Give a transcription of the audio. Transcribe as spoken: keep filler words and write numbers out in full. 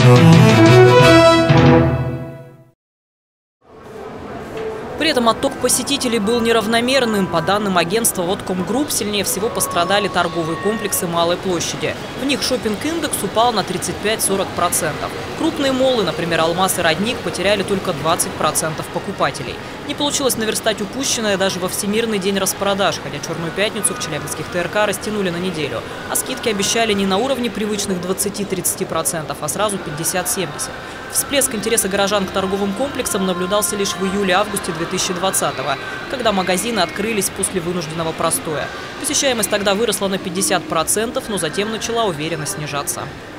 При этом отток посетителей был неравномерным. По данным агентства Водкомгрупп, сильнее всего пострадали торговые комплексы Малой площади. В них шопинг-индекс упал на тридцать пять — сорок процентов. Крупные моллы, например, «Алмаз» и «Родник», потеряли только двадцать процентов покупателей. Не получилось наверстать упущенное даже во Всемирный день распродаж, хотя «Черную пятницу» в челябинских ТРК растянули на неделю. А скидки обещали не на уровне привычных двадцати-тридцати процентов, а сразу пятьдесят-семьдесят процентов. Всплеск интереса горожан к торговым комплексам наблюдался лишь в июле-августе две тысячи двадцатого, когда магазины открылись после вынужденного простоя. Посещаемость тогда выросла на пятьдесят процентов, но затем начала уверенно снижаться.